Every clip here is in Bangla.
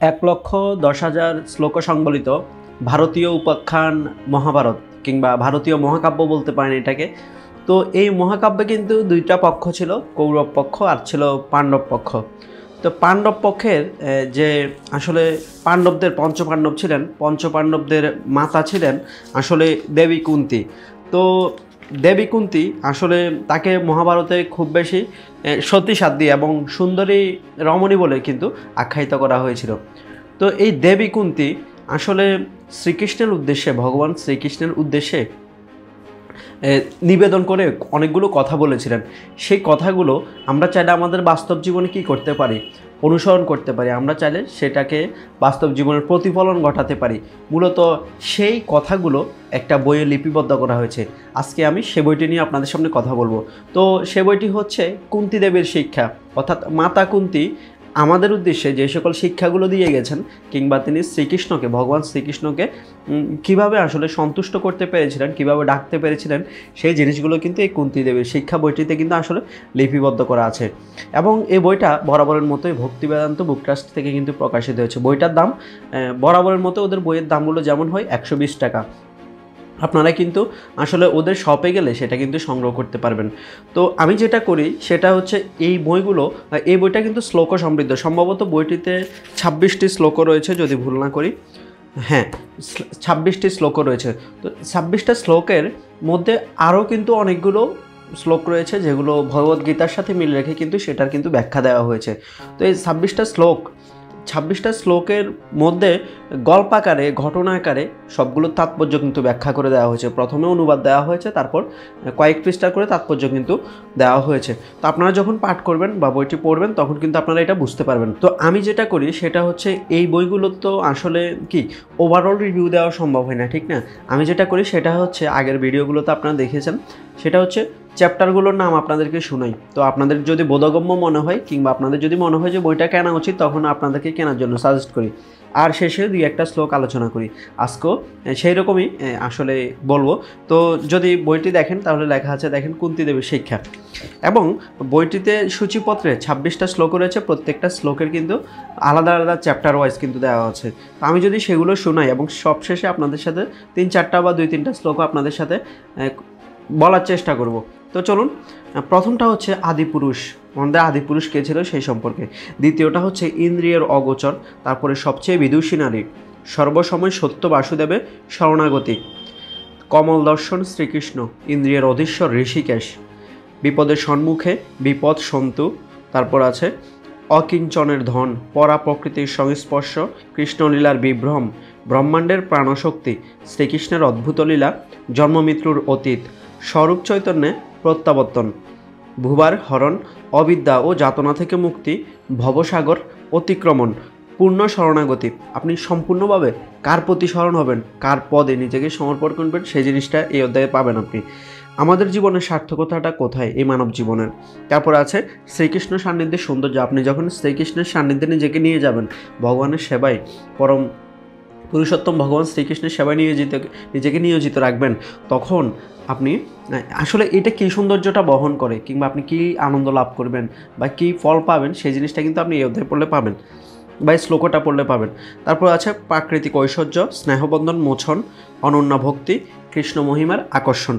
1,10,000 শ্লোক সংবলিত ভারতীয় উপাখ্যান মহাভারত কিংবা ভারতীয় মহাকাব্য বলতে পারেন এটাকে। তো এই মহাকাব্যে কিন্তু দুইটা পক্ষ ছিল, কৌরব পক্ষ আর ছিল পাণ্ডব পক্ষ। তো পাণ্ডব পক্ষের যে আসলে পাণ্ডবদের পঞ্চপাণ্ডব ছিলেন, পঞ্চপাণ্ডবদের মাতা ছিলেন আসলে দেবী কুন্তি। তো দেবী কুন্তি আসলে তাকে মহাভারতে খুব বেশি সতীসাধ্যী এবং সুন্দরী রমণী বলে কিন্তু আখ্যায়িত করা হয়েছিল। তো এই দেবী কুন্তি আসলে শ্রীকৃষ্ণের উদ্দেশ্যে, ভগবান শ্রীকৃষ্ণের উদ্দেশ্যে নিবেদন করে অনেকগুলো কথা বলেছিলেন। সেই কথাগুলো আমরা চাইলে আমাদের বাস্তব জীবনে কি করতে পারি, অনুসরণ করতে পারি। আমরা চাইলে সেটাকে বাস্তব জীবনের প্রতিফলন ঘটাতে পারি। মূলত সেই কথাগুলো একটা বইয়ে লিপিবদ্ধ করা হয়েছে। আজকে আমি সে বইটি নিয়ে আপনাদের সামনে কথা বলবো। তো সে বইটি হচ্ছে কুন্তি দেবীর শিক্ষা, অর্থাৎ মাতা কুন্তি আমাদের উদ্দেশ্যে যে সকল শিক্ষাগুলো দিয়ে গেছেন, কিংবা তিনি শ্রীকৃষ্ণকে, ভগবান শ্রীকৃষ্ণকে কীভাবে আসলে সন্তুষ্ট করতে পেরেছিলেন, কীভাবে ডাকতে পেরেছিলেন, সেই জিনিসগুলো কিন্তু এই কুন্তি দেবীর শিক্ষা বইটিতে কিন্তু আসলে লিপিবদ্ধ করা আছে। এবং এই বইটা বরাবরের মতোই ভক্তি বেদান্ত বুক ট্রাস্ট থেকে কিন্তু প্রকাশিত হয়েছে। বইটার দাম বরাবরের মতো ওদের বইয়ের দামগুলো যেমন হয় 120 টাকা। আপনারা কিন্তু আসলে ওদের শপে গেলে সেটা কিন্তু সংগ্রহ করতে পারবেন। তো আমি যেটা করি সেটা হচ্ছে এই বইটা কিন্তু শ্লোক সমৃদ্ধ। সম্ভবত বইটিতে 26টি শ্লোক রয়েছে যদি ভুল না করি। হ্যাঁ, 26টি শ্লোক রয়েছে। তো 26টা শ্লোকের মধ্যে আরও কিন্তু অনেকগুলো শ্লোক রয়েছে যেগুলো ভগবদ্গীতার সাথে মিল রেখে কিন্তু সেটার কিন্তু ব্যাখ্যা দেওয়া হয়েছে। তো এই 26টা শ্লোকের মধ্যে গল্পাকারে, ঘটনা আকারে সবগুলো তাৎপর্য কিন্তু ব্যাখ্যা করে দেওয়া হয়েছে। প্রথমে অনুবাদ দেওয়া হয়েছে, তারপর কয়েক পৃষ্ঠা করে তাৎপর্য কিন্তু দেওয়া হয়েছে। তো আপনারা যখন পাঠ করবেন বা বইটি পড়বেন তখন কিন্তু আপনারা এটা বুঝতে পারবেন। তো আমি যেটা করি সেটা হচ্ছে এই বইগুলো তো আসলে কি ওভারঅল রিভিউ দেওয়া সম্ভব হয় না, ঠিক না? আমি যেটা করি সেটা হচ্ছে আগের ভিডিওগুলোতে আপনারা দেখেছেন, সেটা হচ্ছে চ্যাপ্টারগুলোর নাম আপনাদেরকে শোনাই। তো আপনাদের যদি বোধগম্য মনে হয় কিংবা আপনাদের যদি মনে হয় যে বইটা কেনা উচিত, তখন আপনাদেরকে কেনার জন্য সাজেস্ট করি। আর শেষে 2-1টা শ্লোক আলোচনা করি। আজকেও সেই রকমই আসলে বলবো। তো যদি বইটি দেখেন তাহলে লেখা আছে, দেখেন, কুন্তি দেবীর শিক্ষা। এবং বইটিতে সূচিপত্রে 26টা শ্লোক রয়েছে। প্রত্যেকটা শ্লোকের কিন্তু আলাদা আলাদা চ্যাপ্টার ওয়াইজ কিন্তু দেওয়া আছে। তো আমি যদি সেগুলো শোনাই এবং সবশেষে আপনাদের সাথে 3-4টা বা 2-3টা শ্লোক আপনাদের সাথে বলার চেষ্টা করব। তো চলুন, প্রথমটা হচ্ছে আদিপুরুষ, আমাদের আদিপুরুষ কে ছিল সেই সম্পর্কে। দ্বিতীয়টা হচ্ছে ইন্দ্রিয়ের অগোচর, তারপরে সবচেয়ে বিদুষী নারী, সর্বসময় সত্য বাসুদেবে শরণাগতি, কমল দর্শন শ্রীকৃষ্ণ, ইন্দ্রিয়ের অধীশ্বর ঋষিকেশ, বিপদের সম্মুখে বিপদ সন্তু, তারপর আছে অকিঞ্চনের ধন, পরা প্রকৃতির সংস্পর্শ, কৃষ্ণলীলার বিভ্রম, ব্রহ্মাণ্ডের প্রাণশক্তি, শ্রীকৃষ্ণের অদ্ভুত লীলা, জন্মমৃত্যুর অতীত, স্বরূপ চৈতন্যে প্রত্যাবর্তন, ভুবার হরণ, অবিদ্যা ও যাতনা থেকে মুক্তি, ভবসাগর অতিক্রমণ, পূর্ণ শরণাগতি। আপনি সম্পূর্ণভাবে কার প্রতি শরণ হবেন, কার পদে নিজেকে সমর্পণ করবেন, সেই জিনিসটা এই অধ্যায়ে পাবেন আপনি। আমাদের জীবনের সার্থকতাটা কোথায় এই মানব জীবনের। তারপর আছে শ্রীকৃষ্ণ সান্নিধ্যের সৌন্দর্য। আপনি যখন শ্রীকৃষ্ণের সান্নিধ্যে নিজেকে নিয়ে যাবেন, ভগবানের সেবায়, পরম পুরুষোত্তম ভগবান শ্রীকৃষ্ণের সেবায় নিজেকে নিয়োজিত রাখবেন, তখন আপনি আসলে এটা কী সৌন্দর্যটা বহন করে, কিংবা আপনি কী আনন্দ লাভ করবেন বা কী ফল পাবেন, সেই জিনিসটা কিন্তু আপনি এই অধ্যায় পড়লে পাবেন বা এই শ্লোকটা পড়লে পাবেন। তারপর আছে প্রাকৃতিক ঐশ্বর্য, স্নেহবন্ধন মোচন, অনন্য ভক্তি, কৃষ্ণ মহিমার আকর্ষণ।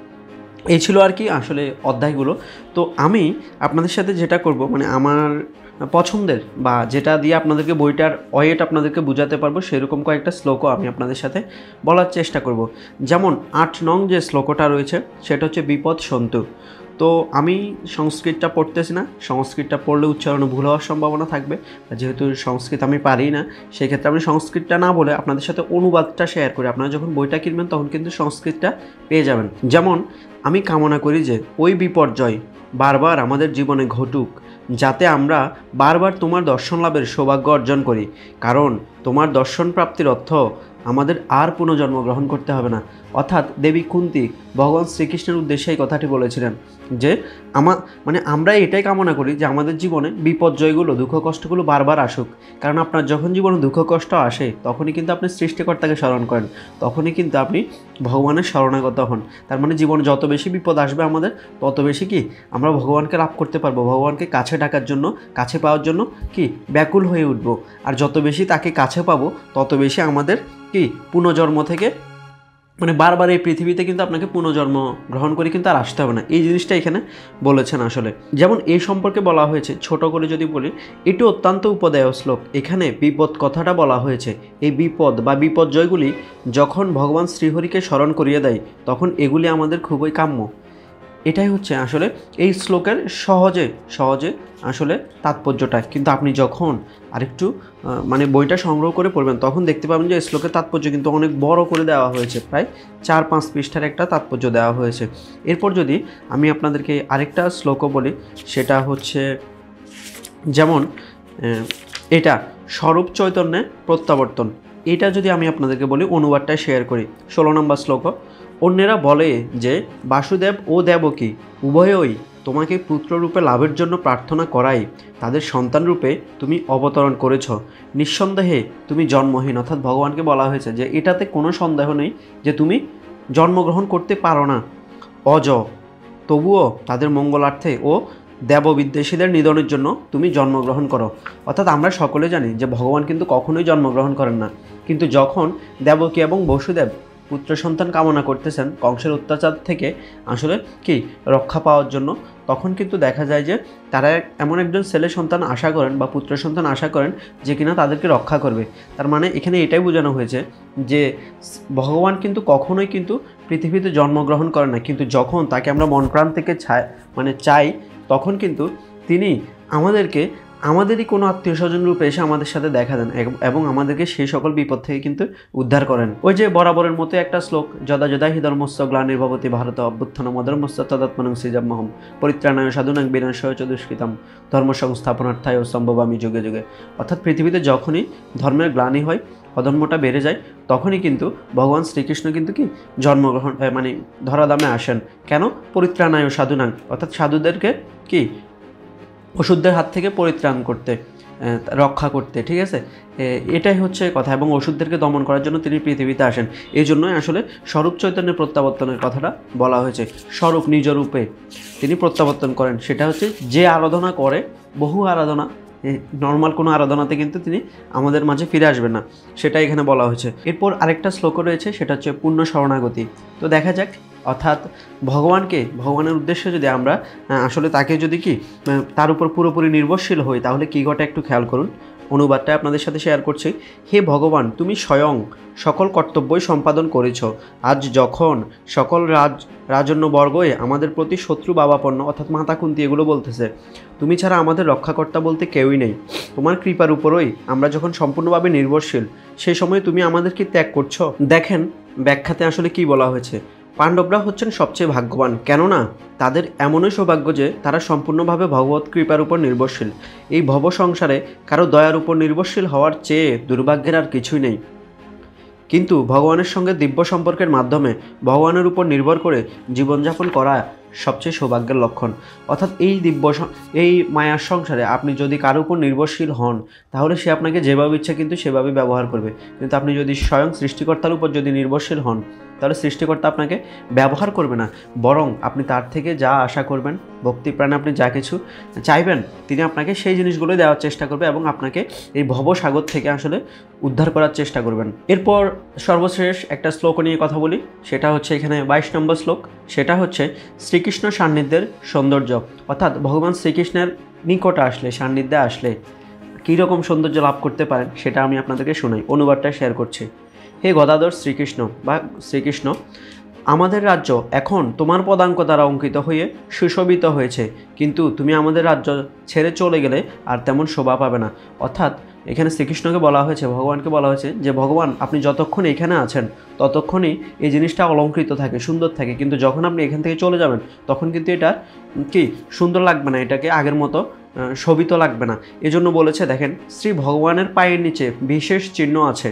এই ছিল আর কি আসলে অধ্যায়গুলো। তো আমি আপনাদের সাথে যেটা করব, মানে আমার পছন্দের বা যেটা দিয়ে আপনাদেরকে বইটার ওয়েট আপনাদেরকে বোঝাতে পারবো, সেরকম কয়েকটা শ্লোকও আমি আপনাদের সাথে বলার চেষ্টা করব। যেমন 8 নং যে শ্লোকটা রয়েছে সেটা হচ্ছে বিপদ সন্তু। তো আমি সংস্কৃতটা পড়তেছি না, সংস্কৃতটা পড়লে উচ্চারণে ভুল হওয়ার সম্ভাবনা থাকবে। যেহেতু সংস্কৃত আমি পারি না, সেক্ষেত্রে আমি সংস্কৃতটা না বলে আপনাদের সাথে অনুবাদটা শেয়ার করি। আপনারা যখন বইটা কিনবেন তখন কিন্তু সংস্কৃতটা পেয়ে যাবেন। যেমন আমি কামনা করি যে ওই বিপর্যয় বারবার আমাদের জীবনে ঘটুক, যাতে আমরা বারবার তোমার দর্শন লাভের সৌভাগ্য অর্জন করি, কারণ তোমার দর্শন প্রাপ্তির অর্থ আমাদের আর পুনর্জন্ম গ্রহণ করতে হবে না। অর্থাৎ দেবী কুন্তি ভগবান শ্রীকৃষ্ণের উদ্দেশ্যে এই কথাটি বলেছিলেন যে আমরা এটাই কামনা করি যে আমাদের জীবনে বিপর্যয়গুলো, দুঃখ কষ্টগুলো বারবার আসুক। কারণ আপনার যখন জীবনে দুঃখ কষ্ট আসে তখনই কিন্তু আপনি সৃষ্টিকর্তাকে স্মরণ করেন, তখনই কিন্তু আপনি ভগবানের শরণাগত হন। তার মানে জীবনে যত বেশি বিপদ আসবে আমাদের, তত বেশি কি আমরা ভগবানকে লাভ করতে পারবো, ভগবানকে কাছে ডাকার জন্য, কাছে পাওয়ার জন্য কি ব্যাকুল হয়ে উঠবো। আর যত বেশি তাকে কাছে পাবো তত বেশি আমাদের কি পুনর্জন্ম থেকে বারবার এই পৃথিবীতে কিন্তু আপনাকে পুনর্জন্ম গ্রহণ করে কিন্তু আর আসতে হবে না। এই জিনিসটা এখানে বলেছেন আসলে। যেমন এই সম্পর্কে বলা হয়েছে, ছোট করে যদি বলি, এটি অত্যন্ত উপদেয় শ্লোক। এখানে বিপদ কথাটা বলা হয়েছে। এই বিপদ বা বিপর্যয়গুলি যখন ভগবান শ্রীহরিকে স্মরণ করিয়ে দেয় তখন এগুলি আমাদের খুবই কাম্য। এটাই হচ্ছে আসলে এই শ্লোকের সহজে আসলে তাৎপর্যটা। কিন্তু আপনি যখন আরেকটু বইটা সংগ্রহ করে পড়বেন তখন দেখতে পাবেন যে এই শ্লোকের তাৎপর্য কিন্তু অনেক বড় করে দেওয়া হয়েছে, প্রায় 4-5 পৃষ্ঠার একটা তাৎপর্য দেওয়া হয়েছে। এরপর যদি আমি আপনাদেরকে আরেকটা শ্লোকও বলি, সেটা হচ্ছে যেমন এটা স্বরূপ চৈতন্যে প্রত্যাবর্তন। এটা যদি আমি আপনাদেরকে বলি, অনুবাদটা শেয়ার করি। 16 নম্বর শ্লোক। অন্যেরা বলে যে বাসুদেব ও দেবকী উভয়ই তোমাকে পুত্ররূপে লাভের জন্য প্রার্থনা করাই তাদের সন্তান রূপে তুমি অবতরণ করেছ। নিঃসন্দেহে তুমি জন্মহীন। অর্থাৎ ভগবানকে বলা হয়েছে যে এটাতে কোনো সন্দেহ নেই যে তুমি জন্মগ্রহণ করতে পারো না। অজ, তবুও তাদের মঙ্গলার্থে ও দেববিদ্বেষীদের নিধনের জন্য তুমি জন্মগ্রহণ করো। অর্থাৎ আমরা সকলে জানি যে ভগবান কিন্তু কখনোই জন্মগ্রহণ করেন না। কিন্তু যখন দেবকী এবং বসুদেব পুত্র সন্তান কামনা করতেছেন কংসের অত্যাচার থেকে আসলে কি রক্ষা পাওয়ার জন্য, তখন কিন্তু দেখা যায় যে তারা এমন একজন ছেলে সন্তান আশা করেন বা পুত্র সন্তান আশা করেন যে কিনা তাদেরকে রক্ষা করবে। তার মানে এখানে এটাই বোঝানো হয়েছে যে ভগবান কিন্তু কখনোই কিন্তু পৃথিবীতে জন্মগ্রহণ করেন না, কিন্তু যখন তাকে আমরা মন প্রাণ থেকে চাই তখন কিন্তু তিনি আমাদেরই কোনো আত্মীয় স্বজন রূপে এসে আমাদের সাথে দেখা দেন এবং আমাদেরকে সেই সকল বিপদ থেকে কিন্তু উদ্ধার করেন। ওই যে বরাবরের মতো একটা শ্লোক, যদা যদা হি ধর্মস্য গ্লানির্ভবতি ভারত অভ্যুত্থানম অধর্মস্য তদাত্মনং সৃজাম্যহম পরিত্রাণায় সাধুনাং বিনাশায় চ দুষ্কৃতম ধর্ম সংস্থাপনার্থায় সম্ভবামি যুগে যুগে। অর্থাৎ পৃথিবীতে যখনই ধর্মের গ্লানি হয়, অধর্মটা বেড়ে যায়, তখনই কিন্তু ভগবান শ্রীকৃষ্ণ কিন্তু কি জন্মগ্রহণ ধরাধামে আসেন। কেন? পরিত্রাণায় সাধুনাং, অর্থাৎ সাধুদেরকে কি ওষুধদের হাত থেকে পরিত্রাণ করতে, রক্ষা করতে। ঠিক আছে, এটাই হচ্ছে কথা। এবং ওষুধদেরকে দমন করার জন্য তিনি পৃথিবীতে আসেন। এই জন্যই আসলে স্বরূপ চৈতন্যের প্রত্যাবর্তনের কথাটা বলা হয়েছে। স্বরূপ নিজ রূপে তিনি প্রত্যাবর্তন করেন। সেটা হচ্ছে যে আরাধনা করে, বহু আরাধনা, নর্মাল কোনো আরাধনাতে কিন্তু তিনি আমাদের মাঝে ফিরে আসবেন না, সেটা এখানে বলা হয়েছে। এরপর আরেকটা শ্লোক রয়েছে, সেটা হচ্ছে পূর্ণ শরণাগতি। তো দেখা যাক, অর্থাৎ ভগবানের উদ্দেশ্যে যদি আমরা আসলে তাকে যদি তার উপর পুরোপুরি নির্ভরশীল হই তাহলে কী ঘটে একটু খেয়াল করুন। অনুবাদটা আপনাদের সাথে শেয়ার করছি। হে ভগবান, তুমি স্বয়ং সকল কর্তব্যই সম্পাদন করেছ। আজ যখন সকল রাজন্যবর্গই আমাদের প্রতি শত্রু বাবাপন্ন, অর্থাৎ মাতা কুন্তি এগুলো বলতেছে, তুমি ছাড়া আমাদের রক্ষাকর্তা বলতে কেউই নেই। তোমার কৃপার উপরই আমরা যখন সম্পূর্ণভাবে নির্ভরশীল, সেই সময় তুমি আমাদেরকে ত্যাগ করছো। দেখেন ব্যাখ্যাতে আসলে কি বলা হয়েছে। পাণ্ডবরা হচ্ছেন সবচেয়ে ভাগ্যবান, কেননা তাদের এমনই সৌভাগ্য যে তারা সম্পূর্ণভাবে ভগবত কৃপার উপর নির্ভরশীল। এই ভব সংসারে কারো দয়ার উপর নির্ভরশীল হওয়ার চেয়ে দুর্ভাগ্যের আর কিছুই নেই। কিন্তু ভগবানের সঙ্গে দিব্য সম্পর্কের মাধ্যমে ভগবানের উপর নির্ভর করে জীবনযাপন করা সবচেয়ে সৌভাগ্যের লক্ষণ। অর্থাৎ এই মায়ার সংসারে আপনি যদি কারোর উপর নির্ভরশীল হন তাহলে সে আপনাকে যেভাবে ইচ্ছা কিন্তু সেভাবে ব্যবহার করবে। কিন্তু আপনি যদি স্বয়ং সৃষ্টিকর্তার উপর যদি নির্ভরশীল হন তাহলে সৃষ্টিকর্তা আপনাকে ব্যবহার করবে না, বরং আপনি তার থেকে যা আশা করবেন, ভক্তি প্রাণে আপনি যা কিছু চাইবেন, তিনি আপনাকে সেই জিনিসগুলোই দেওয়ার চেষ্টা করবে এবং আপনাকে এই ভবসাগর থেকে আসলে উদ্ধার করার চেষ্টা করবেন। এরপর সর্বশেষ একটা শ্লোক নিয়ে কথা বলি, সেটা হচ্ছে এখানে 22 নম্বর শ্লোক। সেটা হচ্ছে শ্রীকৃষ্ণ সান্নিধ্যের সৌন্দর্য। অর্থাৎ ভগবান শ্রীকৃষ্ণের নিকটে আসলে, সান্নিধ্যে আসলে কীরকম সৌন্দর্য লাভ করতে পারেন সেটা আমি আপনাদেরকে শোনাই। অনুবাদটা শেয়ার করছি। হে গদাধর শ্রীকৃষ্ণ, আমাদের রাজ্য এখন তোমার পদাঙ্ক দ্বারা অঙ্কিত হয়ে সুশোভিত হয়েছে, কিন্তু তুমি আমাদের রাজ্য ছেড়ে চলে গেলে আর তেমন শোভা পাবে না। অর্থাৎ এখানে শ্রীকৃষ্ণকে বলা হয়েছে, ভগবানকে বলা হয়েছে যে ভগবান আপনি যতক্ষণ এখানে আছেন ততক্ষণই এই জিনিসটা অলঙ্কৃত থাকে, সুন্দর থাকে, কিন্তু যখন আপনি এখান থেকে চলে যাবেন তখন কিন্তু এটা সুন্দর লাগবে না, এটাকে আগের মতো শোভিত লাগবে না। এজন্য বলেছে, দেখেন শ্রী ভগবানের পায়ের নিচে বিশেষ চিহ্ন আছে,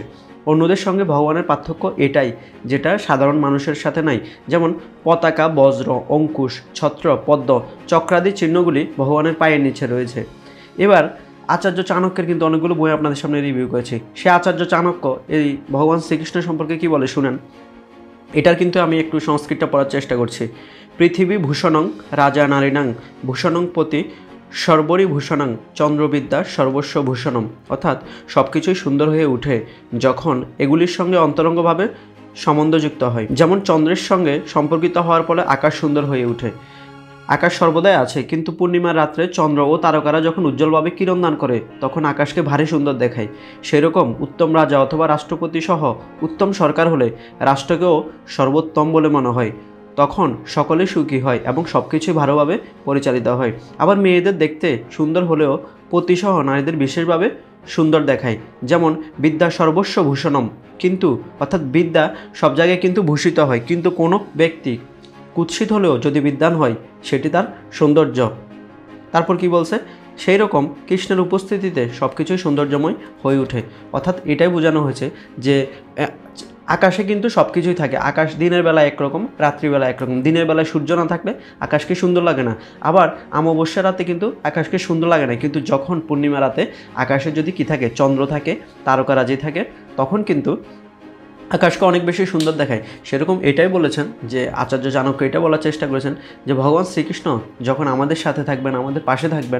অন্যদের সঙ্গে ভগবানের পার্থক্য এটাই, যেটা সাধারণ মানুষের সাথে নাই। যেমন পতাকা, বজ্র, অঙ্কুশ, ছত্র, পদ্ম, চক্রাদি চিহ্নগুলি ভগবানের পায়ের নিচে রয়েছে। এবার আচার্য চাণক্যের কিন্তু অনেকগুলো বই আপনাদের সামনে রিভিউ করেছি। সে আচার্য চাণক্য এই ভগবান শ্রীকৃষ্ণ সম্পর্কে কি বলে শুনেন। এটার কিন্তু আমি একটু সংস্কৃতটা পড়ার চেষ্টা করছি। পৃথিবী ভূষণং রাজা নারীণাং ভূষণং পতি সর্বরি ভূষণং চন্দ্রবিদ্যা সর্বস্ব ভূষণম, অর্থাৎ সব কিছুই সুন্দর হয়ে ওঠে যখন এগুলির সঙ্গে অন্তরঙ্গভাবে সম্বন্ধযুক্ত হয়। যেমন চন্দ্রের সঙ্গে সম্পর্কিত হওয়ার ফলে আকাশ সুন্দর হয়ে ওঠে। আকাশ সর্বদাই আছে, কিন্তু পূর্ণিমার রাত্রে চন্দ্র ও তারকারা যখন উজ্জ্বলভাবে কিরণ দান করে তখন আকাশকে ভারী সুন্দর দেখায়। সেরকম উত্তম রাজা অথবা রাষ্ট্রপতি সহ উত্তম সরকার হলে রাষ্ট্রকেও সর্বোত্তম বলে মনে হয়। তখন সকলে সুখী হয় এবং সব কিছুই ভালোভাবে পরিচালিত হয়। আবার মেয়েদের দেখতে সুন্দর হলেও পতিসহ নারীদের বিশেষভাবে সুন্দর দেখায়। যেমন বিদ্যা সর্বস্ব ভূষণম, কিন্তু অর্থাৎ বিদ্যা সব জায়গায় কিন্তু ভূষিত হয়, কিন্তু কোনো ব্যক্তি কুৎসিত হলেও যদি বিদ্বান হয় সেটি তার সৌন্দর্য। তারপর কি বলছে, সেই রকম কৃষ্ণের উপস্থিতিতে সব কিছুই সৌন্দর্যময় হয়ে ওঠে। অর্থাৎ এটাই বোঝানো হয়েছে যে আকাশে কিন্তু সব কিছুই থাকে। আকাশ দিনের বেলা একরকম, রাত্রিবেলা একরকম। দিনের বেলায় সূর্য না থাকলে আকাশকে সুন্দর লাগে না, আবার অমাবস্যা রাতে কিন্তু আকাশকে সুন্দর লাগে না। কিন্তু যখন পূর্ণিমা রাতে আকাশে যদি কি থাকে, চন্দ্র থাকে, তারকারাজি থাকে, তখন কিন্তু আকাশকে অনেক বেশি সুন্দর দেখায়। সেরকম এটাই বলেছেন যে আচার্য চাণক্য এটা বলার চেষ্টা করেছেন যে ভগবান শ্রীকৃষ্ণ যখন আমাদের সাথে থাকবেন, আমাদের পাশে থাকবেন,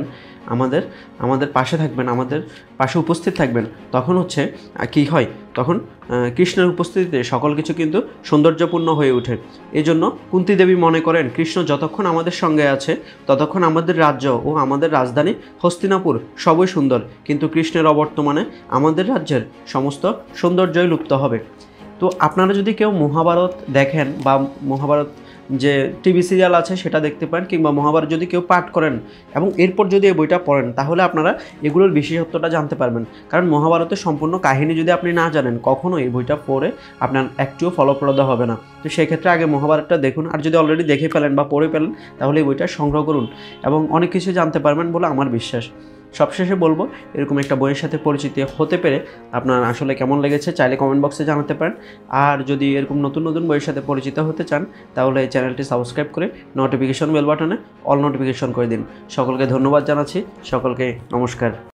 আমাদের পাশে থাকবেন, আমাদের পাশে উপস্থিত থাকবেন, তখন হচ্ছে কি হয়, তখন কৃষ্ণের উপস্থিতিতে সকল কিছু কিন্তু সৌন্দর্যপূর্ণ হয়ে ওঠে। এই জন্য কুন্তী দেবী মনে করেন কৃষ্ণ যতক্ষণ আমাদের সঙ্গে আছে ততক্ষণ আমাদের রাজ্য ও আমাদের রাজধানী হস্তিনাপুর সবই সুন্দর, কিন্তু কৃষ্ণের অবর্তমানে আমাদের রাজ্যের সমস্ত সৌন্দর্যই লুপ্ত হবে। তো আপনারা যদি কেউ মহাভারত দেখেন বা মহাভারত যে টিভি সিরিয়াল আছে সেটা দেখতে পারেন, কিংবা মহাভারত যদি কেউ পাঠ করেন এবং এরপর যদি এই বইটা পড়েন, তাহলে আপনারা এগুলোর বিশেষত্বটা জানতে পারবেন। কারণ মহাভারতের সম্পূর্ণ কাহিনী যদি আপনি না জানেন, কখনো এই বইটা পড়ে আপনার একটুও ফলপ্রদ হবে না। তো সেক্ষেত্রে আগে মহাভারতটা দেখুন, আর যদি অলরেডি দেখে ফেলেন বা পড়ে ফেলেন তাহলে এই বইটা সংগ্রহ করুন এবং অনেক কিছু জানতে পারবেন বলে আমার বিশ্বাস। সবশেষে বলবো, এরকম একটা বইয়ের সাথে পরিচিতি হতে পেরে আপনার আসলে কেমন লেগেছে চাইলে কমেন্ট বক্সে জানাতে পারেন। আর যদি এরকম নতুন নতুন বইয়ের সাথে পরিচিত হতে চান তাহলে এই চ্যানেলটি সাবস্ক্রাইব করে নোটিফিকেশন বেল বাটনে অল নোটিফিকেশন করে দিন। সকলকে ধন্যবাদ জানাচ্ছি, সকলকে নমস্কার।